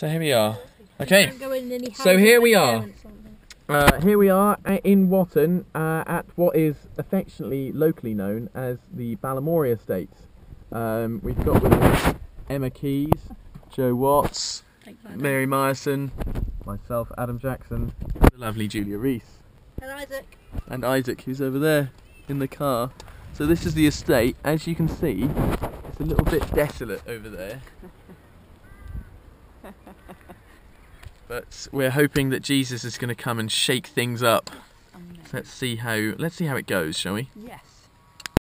So here we are. Okay, so here we are. Here we are in Watton at what is affectionately locally known as the Balamory Estates. We've got with us Emma Keys, Joe Watts, Mary Myerson, myself, Adam Jackson, the lovely Julia Reese. And Isaac. And Isaac, who's over there in the car. So this is the estate. As you can see, it's a little bit desolate over there. But we're hoping that Jesus is going to come and shake things up. So let's see how it goes, shall we? Yes.